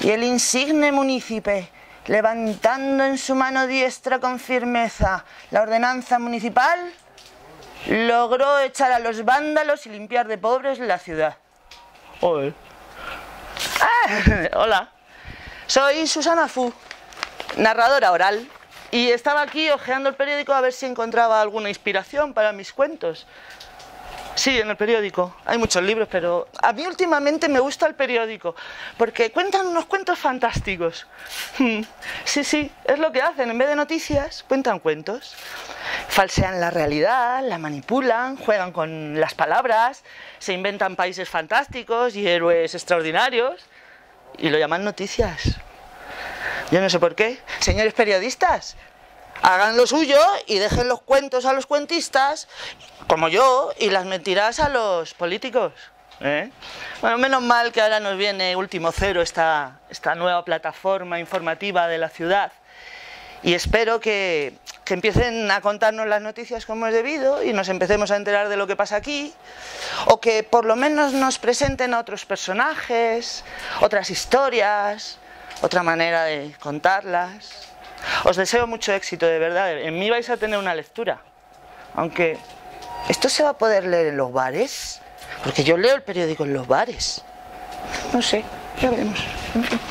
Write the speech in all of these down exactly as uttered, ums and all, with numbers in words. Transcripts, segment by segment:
Y el insigne munícipe, levantando en su mano diestra con firmeza la ordenanza municipal, logró echar a los vándalos y limpiar de pobres la ciudad. Oye. Ah, hola, soy Susana Fu, narradora oral, y estaba aquí hojeando el periódico a ver si encontraba alguna inspiración para mis cuentos. Sí, en el periódico. Hay muchos libros, pero a mí últimamente me gusta el periódico, porque cuentan unos cuentos fantásticos. Sí, sí, es lo que hacen. En vez de noticias, cuentan cuentos. Falsean la realidad, la manipulan, juegan con las palabras, se inventan países fantásticos y héroes extraordinarios, y lo llaman noticias. Yo no sé por qué. Señores periodistas, hagan lo suyo y dejen los cuentos a los cuentistas, como yo, y las mentiras a los políticos. ¿Eh? Bueno, menos mal que ahora nos viene Último Cero, esta, esta nueva plataforma informativa de la ciudad. Y espero que, que empiecen a contarnos las noticias como es debido y nos empecemos a enterar de lo que pasa aquí. O que por lo menos nos presenten a otros personajes, otras historias, otra manera de contarlas. Os deseo mucho éxito, de verdad. En mí vais a tener una lectura. Aunque, ¿esto se va a poder leer en los bares? Porque yo leo el periódico en los bares. No sé, ya veremos. En fin.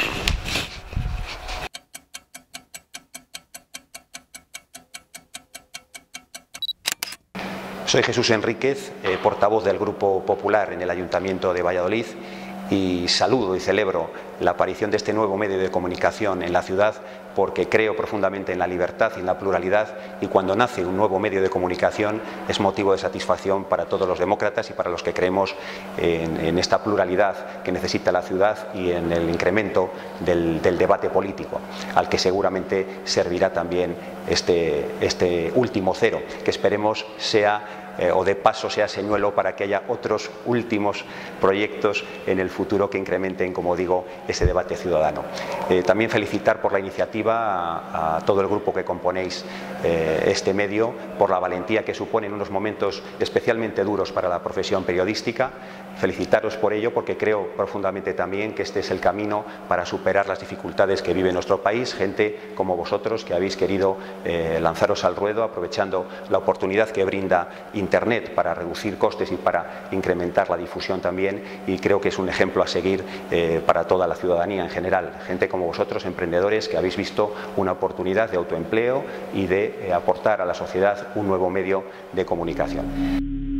Soy Jesús Enríquez, eh, portavoz del Grupo Popular en el Ayuntamiento de Valladolid, y saludo y celebro la aparición de este nuevo medio de comunicación en la ciudad, porque creo profundamente en la libertad y en la pluralidad, y cuando nace un nuevo medio de comunicación es motivo de satisfacción para todos los demócratas y para los que creemos en, en esta pluralidad que necesita la ciudad y en el incremento del, del debate político, al que seguramente servirá también este, este último cero, que esperemos sea Eh, o de paso sea señuelo para que haya otros últimos proyectos en el futuro que incrementen, como digo, ese debate ciudadano. Eh, también felicitar por la iniciativa a, a todo el grupo que componéis eh, este medio, por la valentía que supone en unos momentos especialmente duros para la profesión periodística. Felicitaros por ello, porque creo profundamente también que este es el camino para superar las dificultades que vive nuestro país. Gente como vosotros que habéis querido eh, lanzaros al ruedo aprovechando la oportunidad que brinda Internet para reducir costes y para incrementar la difusión también, y creo que es un ejemplo a seguir eh, para toda la ciudadanía en general. Gente como vosotros, emprendedores, que habéis visto una oportunidad de autoempleo y de eh, aportar a la sociedad un nuevo medio de comunicación.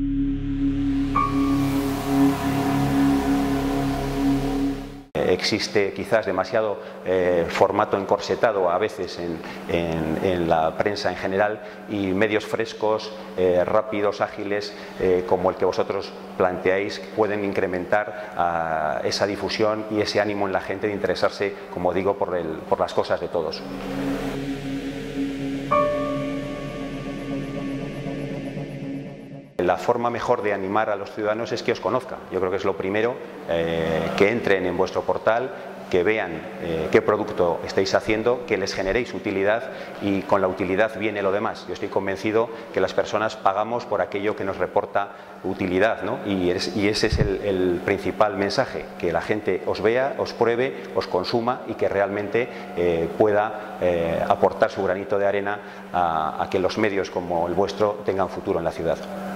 Existe quizás demasiado eh, formato encorsetado a veces en, en, en la prensa en general, y medios frescos, eh, rápidos, ágiles, eh, como el que vosotros planteáis, pueden incrementar a esa difusión y ese ánimo en la gente de interesarse, como digo, por, el, por las cosas de todos. La forma mejor de animar a los ciudadanos es que os conozcan. Yo creo que es lo primero, eh, que entren en vuestro portal, que vean eh, qué producto estáis haciendo, que les generéis utilidad, y con la utilidad viene lo demás. Yo estoy convencido que las personas pagamos por aquello que nos reporta utilidad, ¿no? Y, es, y ese es el, el principal mensaje, que la gente os vea, os pruebe, os consuma y que realmente eh, pueda eh, aportar su granito de arena a, a que los medios como el vuestro tengan futuro en la ciudad.